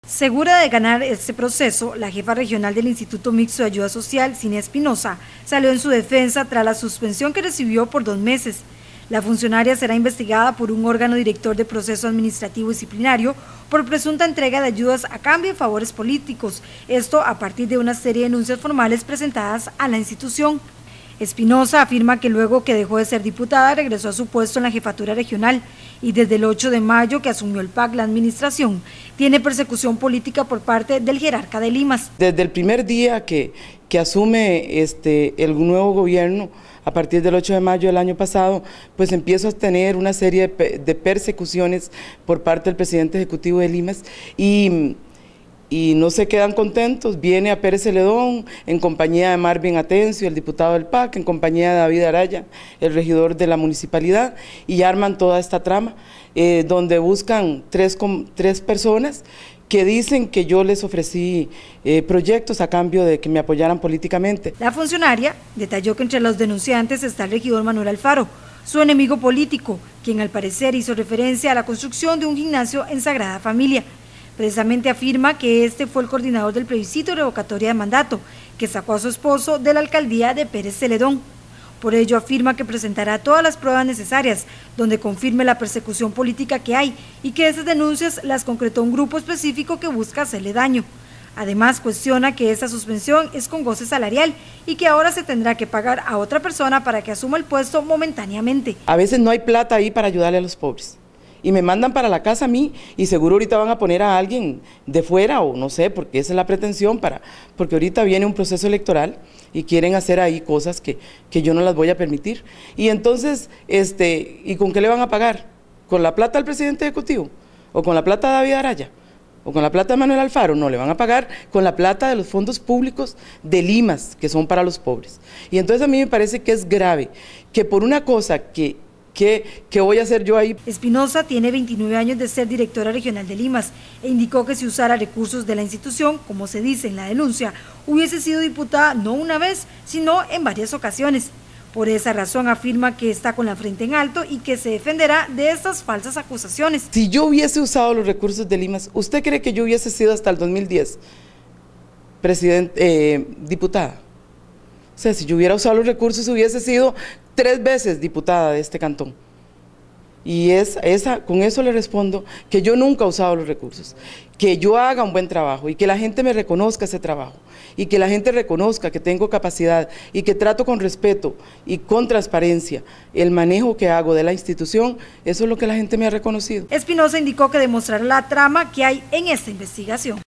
Segura de ganar este proceso, la jefa regional del Instituto Mixto de Ayuda Social, Cinia Espinosa, salió en su defensa tras la suspensión que recibió por 2 meses. La funcionaria será investigada por un órgano director de proceso administrativo disciplinario por presunta entrega de ayudas a cambio de favores políticos, esto a partir de una serie de denuncias formales presentadas a la institución. Espinosa afirma que luego que dejó de ser diputada regresó a su puesto en la jefatura regional y desde el 8 de mayo que asumió el PAC la administración tiene persecución política por parte del jerarca de Limas. Desde el primer día que asume el nuevo gobierno, a partir del 8 de mayo del año pasado, pues empiezo a tener una serie de persecuciones por parte del presidente ejecutivo de Limas y no se quedan contentos. Viene a Pérez Celedón en compañía de Marvin Atencio, el diputado del PAC, en compañía de David Araya, el regidor de la municipalidad, y arman toda esta trama, donde buscan tres personas que dicen que yo les ofrecí proyectos a cambio de que me apoyaran políticamente. La funcionaria detalló que entre los denunciantes está el regidor Manuel Alfaro, su enemigo político, quien al parecer hizo referencia a la construcción de un gimnasio en Sagrada Familia. Precisamente afirma que este fue el coordinador del plebiscito de revocatoria de mandato, que sacó a su esposo de la alcaldía de Pérez Celedón. Por ello afirma que presentará todas las pruebas necesarias, donde confirme la persecución política que hay y que esas denuncias las concretó un grupo específico que busca hacerle daño. Además, cuestiona que esta suspensión es con goce salarial y que ahora se tendrá que pagar a otra persona para que asuma el puesto momentáneamente. A veces no hay plata ahí para ayudarle a los pobres. Y me mandan para la casa a mí y seguro ahorita van a poner a alguien de fuera o no sé, porque esa es la pretensión, porque ahorita viene un proceso electoral y quieren hacer ahí cosas que yo no las voy a permitir. Y entonces, ¿y con qué le van a pagar? ¿Con la plata del presidente ejecutivo? ¿O con la plata de David Araya? ¿O con la plata de Manuel Alfaro? No, le van a pagar con la plata de los fondos públicos de Limas, que son para los pobres. Y entonces a mí me parece que es grave que por una cosa ¿Qué voy a hacer yo ahí? Espinosa tiene 29 años de ser directora regional de Limas e indicó que si usara recursos de la institución, como se dice en la denuncia, hubiese sido diputada no una vez, sino en varias ocasiones. Por esa razón afirma que está con la frente en alto y que se defenderá de estas falsas acusaciones. Si yo hubiese usado los recursos de Limas, ¿usted cree que yo hubiese sido hasta el 2010 diputada? O sea, si yo hubiera usado los recursos, hubiese sido 3 veces diputada de este cantón. Y con eso le respondo que yo nunca he usado los recursos, que yo haga un buen trabajo y que la gente me reconozca ese trabajo y que la gente reconozca que tengo capacidad y que trato con respeto y con transparencia el manejo que hago de la institución. Eso es lo que la gente me ha reconocido. Espinosa indicó que demostrará la trama que hay en esta investigación.